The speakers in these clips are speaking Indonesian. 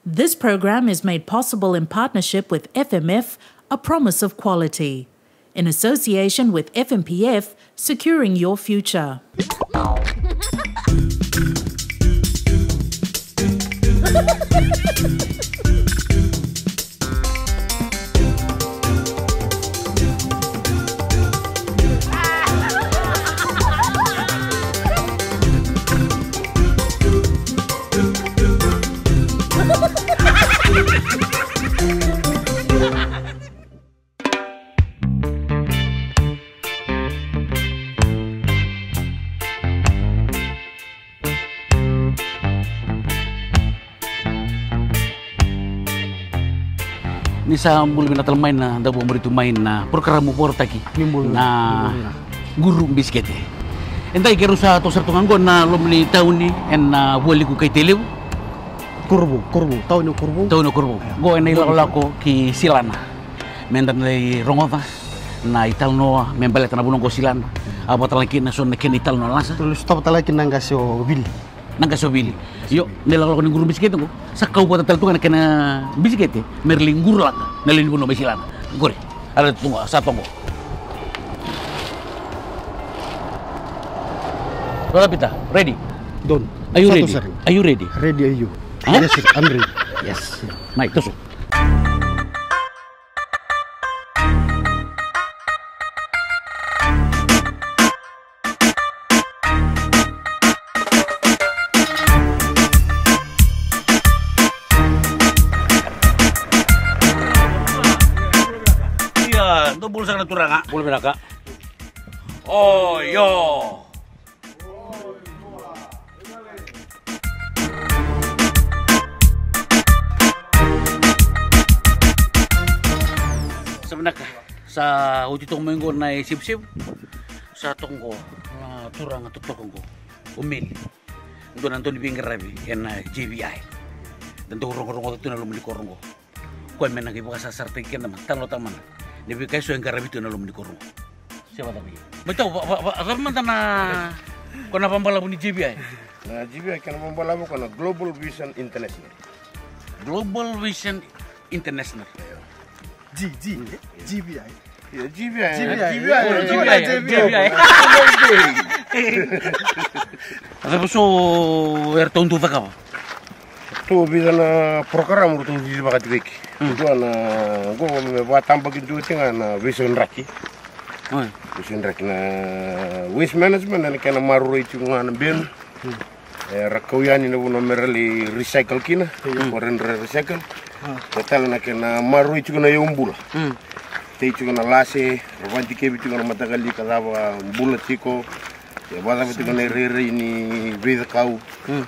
This program is made possible in partnership with FMF, a promise of quality. In association with FMPF, securing your future. Ni sa mulu binatal main na da bomber itu main na program porta ki na guru biskete entai keru sa to sertu nganggo na lomli tahun ni en na boli ku kai telew kurbu tahun kurbu go en lako ki silana mendan lay rongota na ital no membele tan bulong go silana apa talaki na son ken ital no lasa terus stop talaki nanga so bil nangka sobili yo nilako ni guru biskete go sakau buat tel tu kena biskete merling guru laka nalin buno bisilana gore ada tunggu satu go Rola pita ready don are you ready are you ready ready are you huh? Yes sir, I'm ready yes naik terus itu bulu sangat turang ah, bulu beraka. Oh yo. Sebenarnya sa uji tong minggu na sip-sip sa tonggo na turang atau tonggo umil. Untuk nanti di pinggir rabi en JBI. Dan tu rong-rong itu na lumili korongo. Kau menang ibu kasar sartikan teman, talo teman. Nebi kayak yang garab itu nalom di korong. Siapa tapi? Betul, apa mantan na? Kena pembala pun di JBI. Nah, JBI kena pembala kena Global Vision International. Global Vision International. GBI. Ya, JBI. Apa so tahun tu apa? Tu bisa na program tu di bakat wiki. Itu na go me buat tambah gitu tinggal na vision raki. Vision raki na waste management na kena maru itu ngana ben. Rakauyan ini buno merali recycle kina, koren recycle. Total na kena maru itu na yumbul. Te itu na lase, rawanti kebi itu na matagali kalaba bulat tiko. Ya bala itu na rere ini beda kau.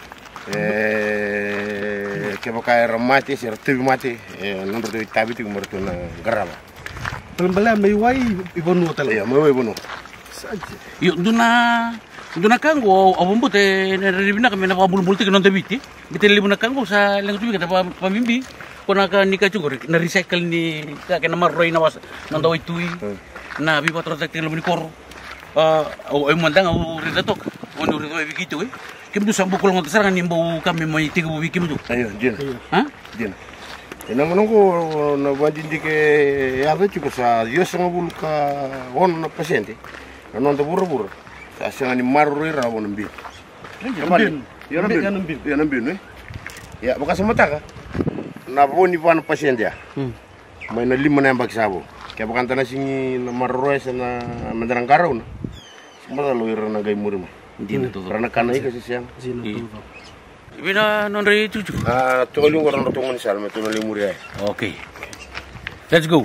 Que pakai remate, sertifikat mate, nomor tu tabi tu nomor tu na garaba. Pelembala mewai ibonu hotel. Ya, mewai ibonu. Yuk, duna kanggo, abang bote neribina kami na pabul-bul tu kenonte biti, kita libu na kanggo sa lengan tu kita pamimbi, kona ka nikah juga, na recycle ni, kena marroi na was, nonton itu, na bipa terus tak terlalu nikor, mandang au redatok, untuk redoi begitu, Kim tu sambu kolong terserang ni bau kami mau tiga bubi kim tu. Ayo, jen. Hah? Jen. Ina menunggu na wajin dike ya tu cukup sa Dios sama bulu ka on na pasyente. Ano anda buru-buru. Sa siang ni maruri rawo nambi. Ya nambi eh. Ya baka sama taka. Na boni pan pasyente ya. May na lima na bak sabo. Kaya baka tanah singi na maruri sa na mendarang karaw na. Semua lalu irana gay muri mo. Dina tu. Karena kanai kasi siang. Bina non re cucu. Tolong orang rotongan salme tu nali muri ay. Okay. Let's go.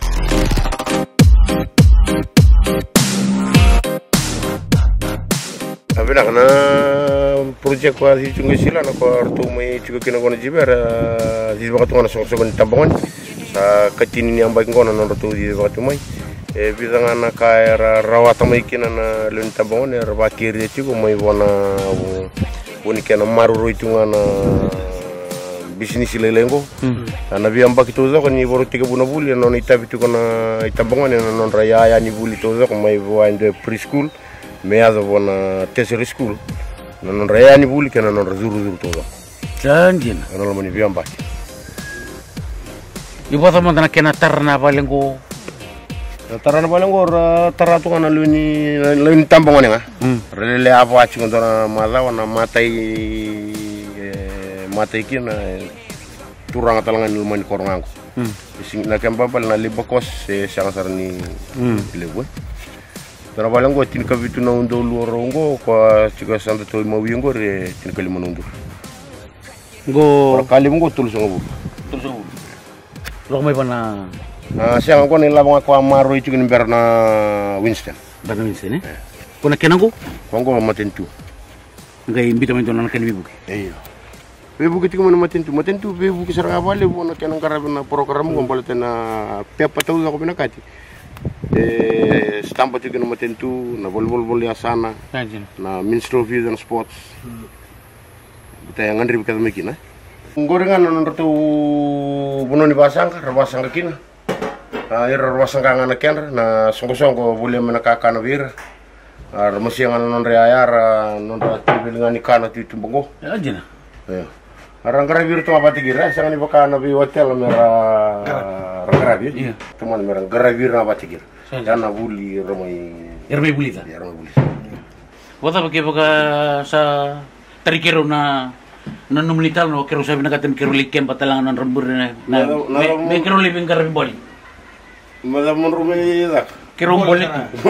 Abi nak na project ko si chungi sila na ko artu may chugo kinagono jibera di baka tungan so tambangan sa katini ni ambay ko na non rotu di baka tumay. Bidang na kaya rawata may kina na lunta bangon rabakiri chugo may wana woni kena maruru itu na bisnis lelengo na biamba kito zo ni boro tiga buna buli non itabi tu kana itabongan non raya ya ni buli to zo may wande preschool me azo bona tertiary school non raya ni buli kena non zuru to zo janjin non lo mani biamba Ibu sama tanah kena tarna paling ko. Tarana paling ko taratu kana luni tambangon nga. Rele apa aci kontona mala wana matai kina turang talangan lumani koronganko. Sing na kempa pal na libakos sangat sarni lewe. Tara paling ko tin kabitu na undo luorongo ko chika santa to mawingo re tin kali manundu. Go Kali mo tulus ngo. tulus. Lo may pa na Siang ko nila mga ko amaro itu kan berna Winston. Berna Winston eh. Kuna kena ko? Kongo matentu. Ngai imbita man tonan kan bibu. Iya. Bebu kita mana matentu bebu kisar awal lebu na kena karabna program ko boleh na pepa tahu ako pinakati. Stampa itu kan matentu na bol ya sana. Na Ministry of Youth and Sports. Kita yang ngandri bikat mekina. Gorengan nonton tu buno ni basang kina. Ira wasangka ngana kenra na songko boleh menakaka na wir masih ngana non reayar non tibil ngani kana ti tumbongo Aja na. ya arang kara wir tu apa tigira sangan ibaka na bi hotel mera ragarabi Iya. teman mera garavir na apa tigira karena buli romai Irmay bulita. ya romai buli Wata bagi baka sa tarikero na nanumlital no kero sabi nakatem kero likem patalangan ng rambur na may kero living karabi boli. madam romai dak Kero boli.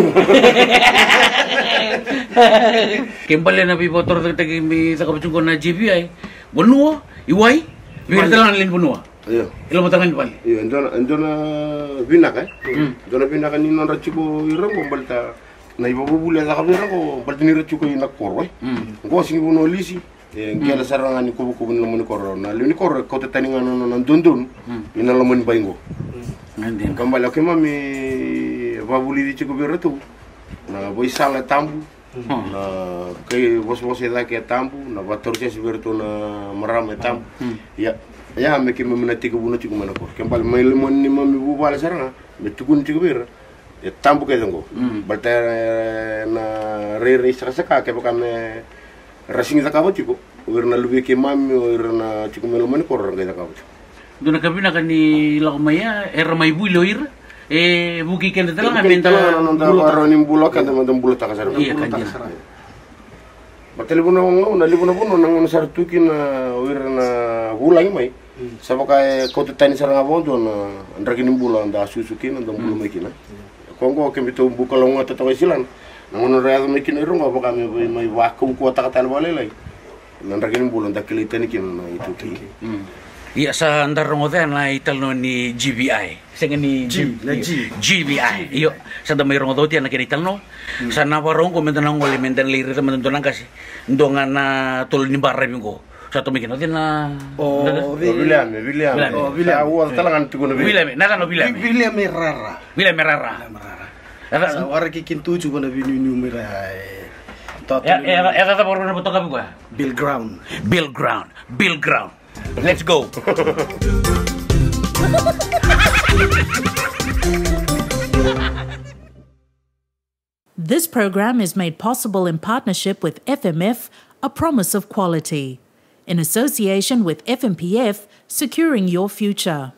Kembali na bibotor tagi mi sa kapitun ko na GBI. Bunua, iwai, birtalan lin bunua. iya Ilo matangan pali. iya ndona binak ndona binak ni non rachiko irang ko balta na ibabu buli sa kabira ko balta ni rachiko inakor ko singi buno lisi ngela saranga ni kubu ni lamoni kor na lini kor ko tetani ngano non dundun ina lamoni baingo Nandin. kambal ke mami babuli di chiko biratu na boy sala tambu na kay bos eda ke tambu na batorche sibirtu na marame tambu ya me ke memena tiku buno tiku mana kor kambal mai lemon ni mami bu bala saranga be tukun tiku bir tambu ke dango balta na re saka ke bakame rasing zakabo tiku wirna lubi ke mami wirna tiku melomani kor ngai zakabo Doon nakabina ka ni Lakumaya, ramay bulo ira. Buki ka na talaga, benta bulo ni bulo kan teman-teman bulo tak kasar. Iya kan dia. Batelipo na lipo na puno nang sartukin wirna hulay mai. Sabaka ko tani saranga bondo na andrakin bulo anda susukin anda bulo mai kina. Kongo kembito bukalong tatawa silan. Nang reado mai kina rongo baka mai waku ko takatan bale lagi. Nandrakin bulo anda kilitani kina itu ki. Iya sa andar ngodan na italno ni GBI. Sa ni GBI. Iyo sa damay rongo ti na kinitalno. Sa nawarong ko mentan ngoli mentan liri teman teman kasi ndongan na tul ni barabing ko. Sa tumikin natin na William. Awal talangan tugon William, naka no William. William Merara. William Merara. Sa wara kikin tuju ko na binu numera. Ya tata por na botoka ko. Bill Ground. Bill Ground. Let's go. This program is made possible in partnership with FMF, a promise of quality. In association with FMPF, securing your future.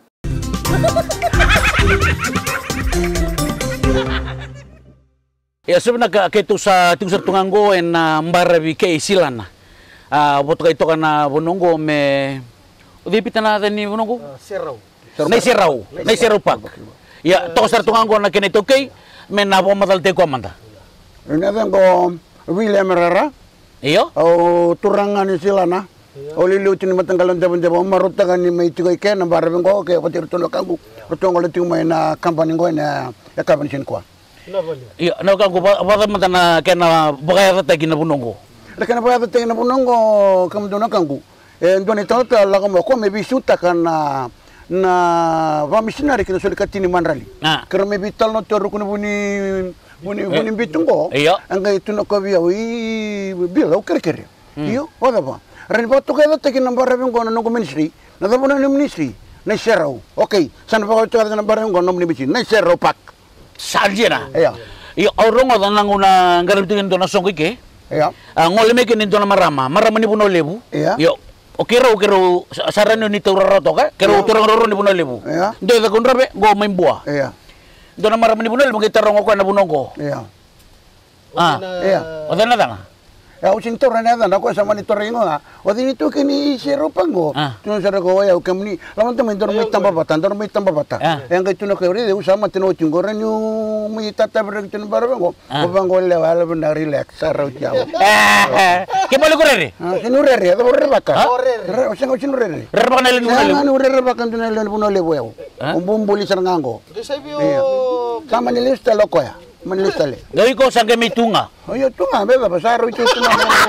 Ya sebenarnya ketu sa ting sartungango en mbarabi ke isilan. Boto ito kana bonongo me udipita na ni bonongo Serau. Nay serau pak. Ya to sartungango na kenito kay men na pamatal te ko amanda. Nada ko William Merara. Iyo? O turangan ni sila na. O lilutin ni matanggalan jabon marutagan ni may tigoy ken na barabeng ko kay pati rutulo kangu. Rutong ko ting may na company ko na yakabon sin ko. Iyo, na kangu bata mata na ken na bakaya ta ginabunongo. Lekan apa ada tengah punongo kamu dona kangu. Dona itu lah kamu ko maybe suta kan na vamishinari kita sulit katini manrali. Karena maybe tal no toru kuno buni bitungo. Iya. Angga itu nak kau biar biar kere. Iyo, apa apa. Ren batu kaya tak kena barang ko na nunggu ministry. Nada pun na ministry. Na serau. Okay. Sana pa ko tukar na barang ko na ministry. Na serau pak. Sarjana. Iya. Iyo, orang orang nangguna garib tingin to na songke ke. Iya. Ngole me kinin to na marama ni puno lebu. Iya. Yo, O kero sarano ni Tauraroto ka? Kero turang roro ni Bunalebu. Iya. Do da kunrabe go main buah. Iya. Do na maram ni Bunalebu kita rongo ko na bunongko. Iya. Iya. O na tanga. Ya usin torre nada na ko sama ni torre nga. O dini to kini siro pango. Tuno sa ko ya kamni. Laman tamen dormi tamba bata. Yang kay tuno kay ri usama tino chingora nyu mi tata ber tuno barbango. O bango le wala ben relax saro jaw. Ke boleh ko re? Sinu re do re baka. O singo sinu re. Re baka na len Bunalebu. Anu re baka tuno len Bunalebu ya. Bumbuli sarngango. Sama ni lista loko ya. Manlista le. Gawi ko sa kami tunga. Oh, yo tunga beba pasaro itu tunga.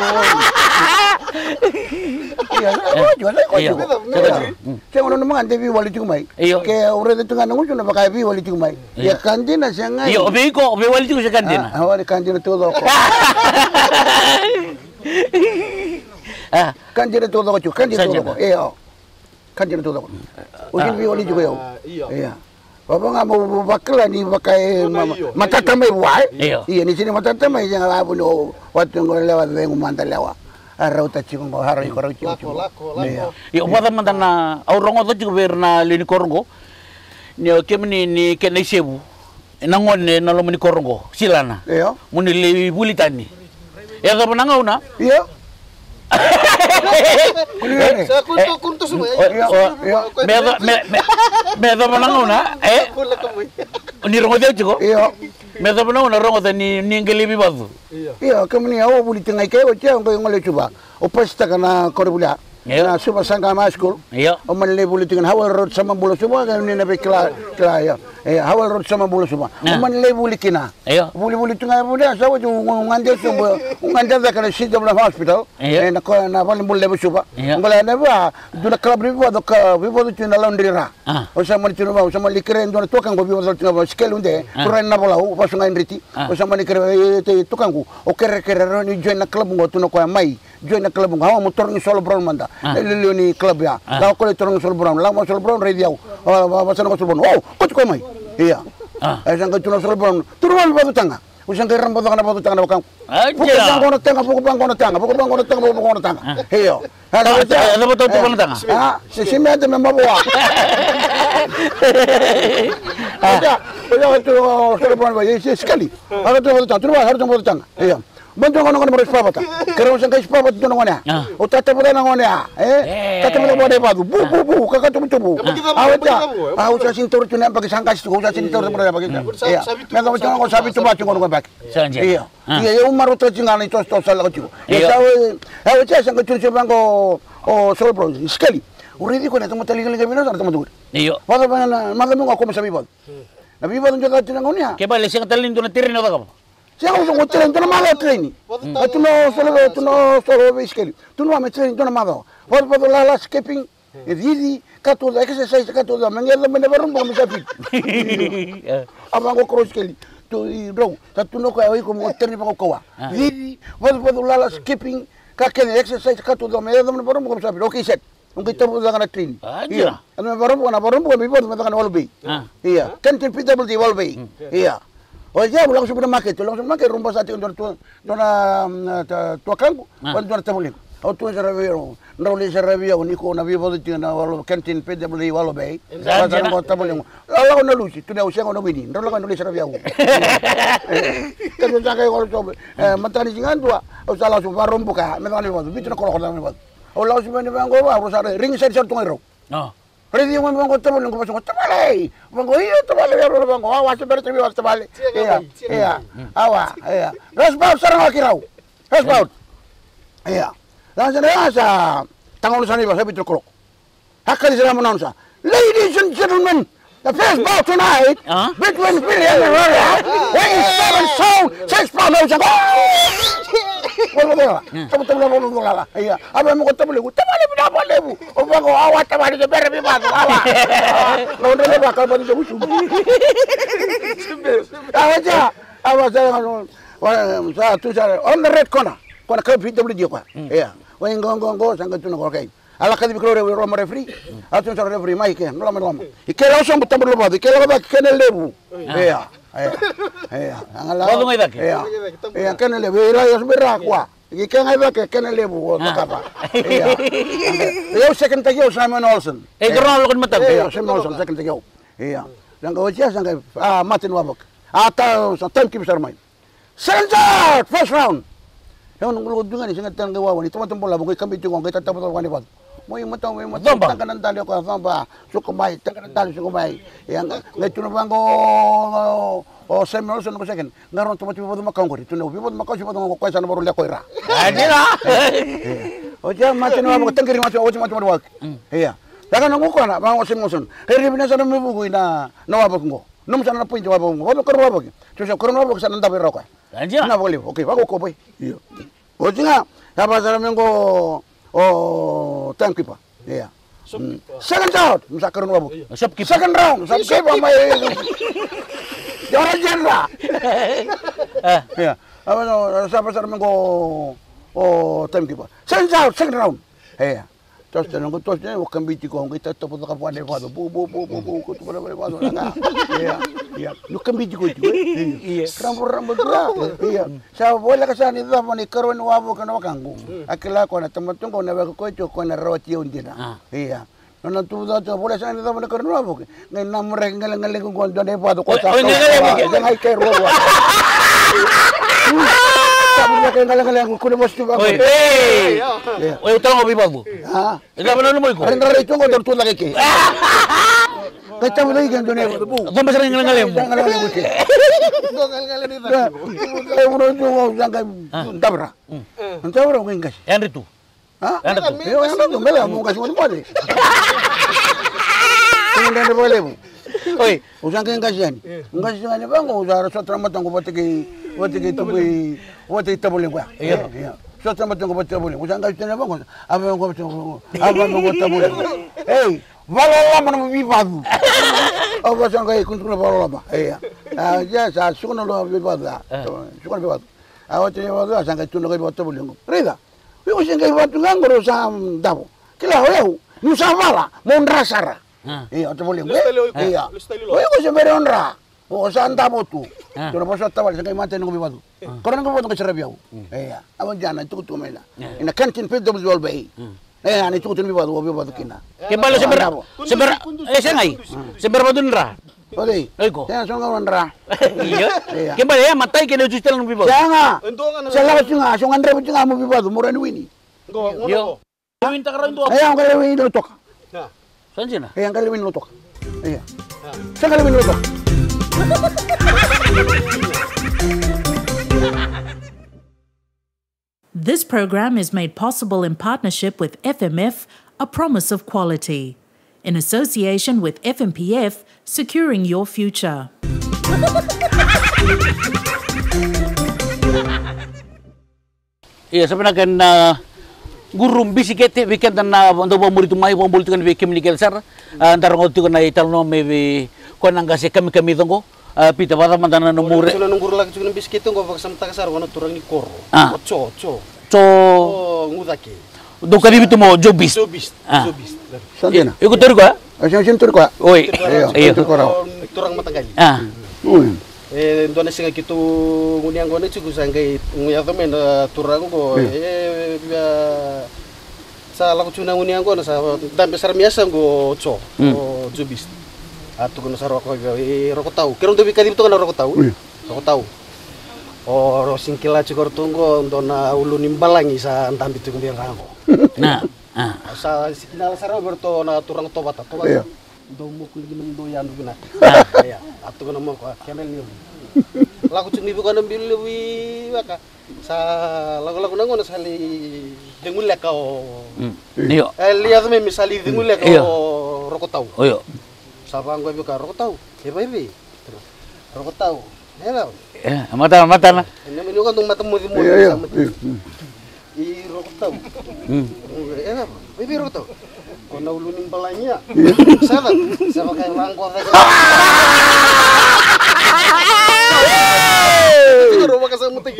Iya, saya ngono naman devi wali tumay. Kaya ure dito nga nung na baka bi wali tumay. Ya kantina siya nga. Iyo, obe wali tumay sa kantina. Wali kantina todo ko. Kantina todo ko, kantina todo ko. Iyo. Kantina todo ko. Ujin bi wali juga yo. Iya. Bapa nga mo bakla ni bakay matatamay buhay. Iya ni sini matatamay yang abuno waktu ngolewat wengu mandalewa. Araw ta chikong ko haray ko raw chikong. Iyo pada mantan na aurongo to chiko ber na lini korongo. Ni kemni ni kenai sebu. Nangon ne nalo mani korongo silana. Iyo. Muni le bulitani. Ya to panangaw na. Iyo. Sa kunto semua. Medo panangaw na. Ni rongo dia chiko. Iyo. Medo panangaw na rongo ni ngelibi badu. Iyo kami ni awo bulitin ay kayo siya ang ngole chuba. O pasta kana korbulia. Na suba sangka school. Iyo. O manle bulitin hawal road sama bulo suba kan ni nabe kla ya. Hawal road sama bulo suba. O manle bulikina. Iyo. Bulitin ay bulia sa wo ngande suba. Ngande da kana CW hospital. Na ko na bal bulle suba. Ngala na ba duna club ribo do ka ribo do tuna laundry ra. O sama ni tuna o sama likren do to kan go bibo do tuna scale unde. Kuran na bola o pasunga inriti. O sama ni kere to kan go o kere ni join na club ngo tuna ko mai. Join na club ngo hawa motor ni solo brown manda. Lelo ni club ya. La ko le torong solo brown. La mo solo brown radio. Basan ko solo brown. Oh, ko mai. Iya. Sang ko tuna solo brown. Turuan ba tanga. Usang kay rambo na ba tanga bakang. Bukan ko na tanga, bukan ko na tanga. Iyo. Ano ba to na tanga? Si mede me mabuwa. Oya to solo brown ba sekali. Ano to tanga. Turuan harus mo tanga. Iya. Bantu kono kono beres papa ta. Kero sang kais papa tu nongone. O tata pula nongone. Tata pula bode padu. Bu kakak tu. Awak sintor tu nampak sangkas tu. Awak sintor tu berapa kita. Iya. Mereka macam orang sabi tu baca kono back. Iya. Iya, umar tu jangan itu salah tu. Iya. Awak sang kecil sebang ko solo bro. Sekali. Uridi ko na tamo taligal gamino sa tamo tu. Iyo. Wala pa na magamo ako sabi bol. Nabi bol juga tu nongone. Ke bale sing talin tu na tirin na ka. Siya ko ngutren to na malo training. Tu no solo biskeli. Tu no ame training to na malo. Wal pa la skipping. Idi kato da exercise kato da mangela mene barum ba misapit. Abang ko cross keli. Tu ro. Tu no ko ay ko ngutren pa ko kawa. Idi wal pa la skipping ka ken exercise kato da mene barum ba misapit. Okay set. Ung kita po na training. Iya. Ano barum ko mi bod mata kan walbe. Iya. Kan tipitable di walbe. Iya. O ya langsung market rumah satu untuk tua kangku, untuk tabulin. O tu seravio, nroli seravio, niko na vivo di na walo kantin pede beli walo bay. Pasal ko tabulin. Ala ko na lusi, tu na usang ko na bini. Nroli ko nroli seravio. Kasi sa kay ko to, matani singan tua, o sala su barom buka, me ngani wado, bitu na ko na wado. O law su bani bango wa, rosare ring set set tungero. Ready yung mga kota mo lang kupasok tabale. Bango iyo tabale yaro bango. Awa sa berta biwas tabale. Iya. Awa. Iya. Rasbaut sarang akiraw. Rasbaut. Iya. Langsung na sa tangol sa niba sa bitrokolo. Hakali sila mo sa. Ladies and gentlemen, the first bout tonight between Billy and Aurora weighing 7 stone 6 pounds. Wala. Tabala. Iya. Aba mo ko tabale. Tabale bu. O bango awa tabale de berbe bago awa. No ndele ba ka ba de busu. Awa sa tu sa on the red corner. Kona ka PWD ko. Iya. Wa ngo sanga tu no kay. Ala kadi bikro Roma referee. Atun sa referee mai ke. No lama. Ikela so mo tambalo ba. Ikela ba kenel lebu. Iya. Iya. Angala. Todo mai dake. Iya. Iya kenel lebu. Ila yo berra kwa. Ika ngai ba ke kana lebu o apa. Iya. Yo second tagyo Simon Olsen. Karena lo kan mata. Iya, Simon Olsen second tagyo. Iya. Dan ko siya sangka Martin Wabok. Ata sa time keep main. Second shot, first round. Yung nungulod nga ni singat tang gawa ni tumatang bola ko kami tungo kita tapos ko ni bag. Mo yung mata tangkan tali ko fa sukumay tangkan tali sukumay. Yang ngayon na bang o Simon Olsen ko second. Ngaron tumat mo makang ko dito no. Bibod makaw siya ko kwesa na barulya ko ira. Adira. O siya Martin Wabok tangkiri mo wag. Iya. Dakan nang ko na bang Simon Olsen. Kaya bina sa mo bugoy na nawabok ko. Nung sana na point wabok mo. Ano karo wabok? Siya karo wabok sa nanda pero ko. Anjir. Na boleh. Okey, bagus kau boy. Iya. O singa, apa cara mengo time keeper. Iya. Second round, misalkan wabu. Second round, shopkeeper mai. Jangan jenra. Iya. Apa cara mengo time keeper. Second round. Iya. Terus jangan terus ni wakam biti ko kita tapos ka puan lewa bu ko tu pada lewa na. Iya. Lu kam biti ko itu. Iya. Ram betul. Iya. Sa boleh ka sa ni da mani karon wabo kana wakangu. Akila ko na tamatong ko na ko ko na roti undina. Iya. Nona tu da boleh sa ni da mani karon wabo. Ngai namre ngalang ko do lewa ko sa. Jangan kai ro. Sabi niya kayo ngalang ko na mas tuwa. Oy, utang obi babu. Ha? Ila mana mo ko? Rin rin ito ko dortu lagi ke. Kaya mo lagi kan dunia ko. Kung masarang ngalang mo. Ngalang mo ke. Ngalang ni ta. Ay mo ito ko jangka dabra. Dabra ko ngas. Yan rito. Ha? Yo ano mela mo kasi mo mo. Hindi na boleh mo. Oy, usang kang kasihan. Ngas nga bang usara sa tramatang ko Wati tabulin ko. Iya. So sama tunggu tabulin. Usang kasi na bang apa mo tabulin. Hey, wala man mo bibadu. O basang kay kun na wala ba. Iya. Ya sa suno lo bibadu. Suno bibadu. Awat ni bibadu asang kay tuno kay tabulin ko. Rida. Wi usang kay bibadu ngoro sa dabo. Kila hoyo. Nusa wala mo ndrasara. Iya, tabulin. Iya. Oy ko se meronra. O sa andamo tu. Pero pasó hasta vale, se cae mate no bibadu. Corren como que se rebiau. Awan jana itu tu mela. Ina kantin pe double wall bay. Ani tu bibadu kina. Ke balo seber sengai. Seber badun ra. Oi. Ego. Ya son gawan ra. Iya. Ke balo ya matai ke no justel no bibadu. Janga. Sala singa, son andre singa mo bibadu morani wini. Yo. Win ta karon tu. Ang kale wini lo tok. Sanjina. Ang kale wini lo tok. Iya. Sa kale wini lo tok. This program is made possible in partnership with FMF, a promise of quality. In association with FMPF, securing your future. Iya, sebenarnya kan gurum bisikete weekend na ndo ba muri tumay bo bultukan we kemnikel sar andar ngotu na italno me ko nanga se kami dongo pita bata mandana no mure Sula nunggur lagi juga biskit ngo bak samta kasar wono turang ni koro. Cho. co Ngudake. do kadi bitu mo jobis. Santina. Iku tur ko Asyong tur ko. oi Iyo. Turang matagali. Ndona singa kitu ngunyang gone cukup sangkai nguya temen turang ko sa laku cuna ngunyang gone sa dan besar biasa go co jobis. Atu kono sa rokok rokok tahu. Kira untuk bikadi itu kan rokok tahu. Rokok tahu. Oh singkila cikor tunggu ndona ulu nimbalangi sa antam bitu kumbiang rango. Nah. Sa sikinala sara berto na turang tobat. Do mo ko ginin do yan gina. Ya, atu kono mo ko kenel ni. Laku cumi bukan ambil lebih waka. Sa lagu-lagu nangon sali dengul leka o. Iyo. Lihat me misali dengul leka o rokok tahu. Oh yo. Sabang gue buka rokok tahu. Hebe. Rokok tahu. Hello. Mata na. Ini kan tung mata mu. Iya. I rokok tahu. Bebe rokok tahu. Kona ulunin balanya. Sama kayak langkor aja. Itu rumah kasar mutik.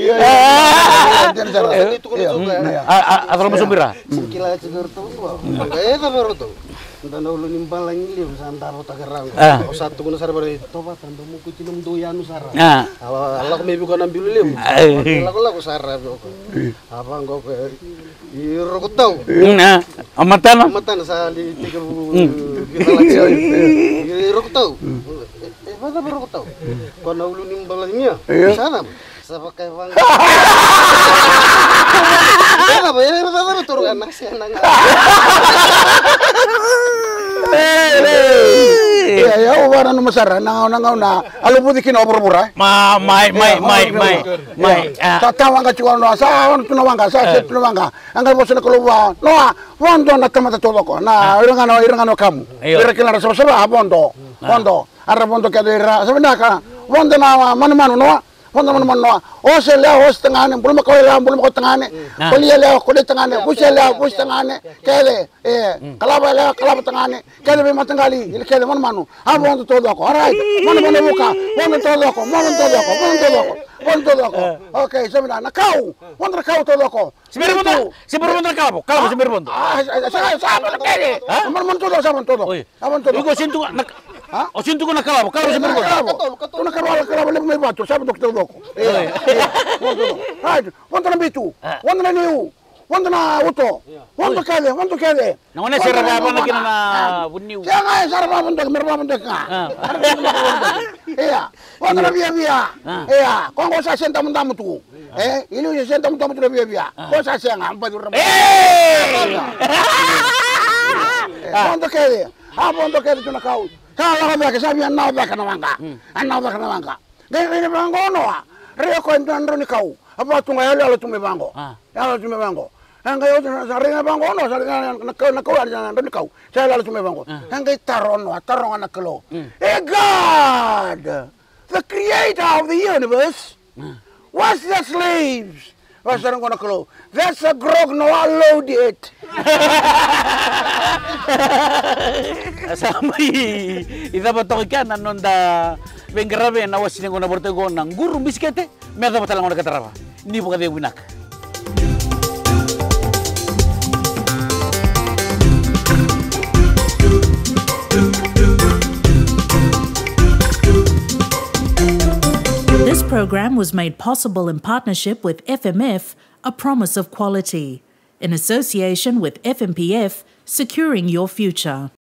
Asal musumbira. Singkila cigur tuh. Kayak apa baru tuh. Dan ulo nimbal lang liu santa ro tagarang. O satu kuno sar bare toba tan mo ku tinum doyan sara. Allah me bi ko nam bilu liu. Allah ko sara ko. Apa ngo ko iro ko taw. Amatan sa li tigu kita lagi. Iro ko taw. Masa baru ko taw. Ko na ulo nimbal niya. Sana sa pakai bang. Apa ya apa turun anak sih anak. Ya, wala no masara na alubudi kino obra. Mai. Tawang ka chuan no sa tunawang ka sa tunawang. Anggal bosan ko luwa. No, wondo na tamata todo ko. Na irangano kamu. Irakila sa sa bondo. Ara bondo ka dira. Sabi na ka. Wondo na manu no. Wondo manu. O se le o tengane, bulma ko tengane. Kuliah le ko tengane, busel le bus tengane. Kele kalaba le kalaba tengane. Kele be matangali, ile kele manu. Abondo todo ko. Alright. Manu buka. Wondo todo ko. Okay, sabi na kau. Wondo kau todo ko. Sibir bondo kau. Kau sibir bondo. Sa kele. Manu todo. Abon todo. Iko sintu O sintu ko na kalabo. Kau sibir bondo. Kuna kalabo le may bato, sabi doktor doko. Right, wanda na bitu, wanda na niu, wanda na uto, wanda kele. Nangone saraba apa lagi na bunniu. Jangan saraba bunda ka. Iya, wanda na via. Iya, kongo sa senta munda mutu. Ilu ya senta munda mutu via. Ko sa senga ampa durra. Wanda kele. Wanda kele tuna kau. Kala ka sabi anna ba kana wanga. Dai bangono. Rio ko ndandro ni kau. Apa tunga yale ala tume bango. Anga yo saringa bango no saringa na kau ala ndro ni kau. Saya ala tume bango. Anga taronga na kelo. God, the creator of the universe, was the slaves. Was there gonna kelo? That's a grog no load it. Sampai ida batok ikan anonda bengrabe na wasine gona bortego na nguru biskete merda batalang ngona kataraba ni buka de winak. This program was made possible in partnership with FMF, a promise of quality, in association with FMPF, securing your future.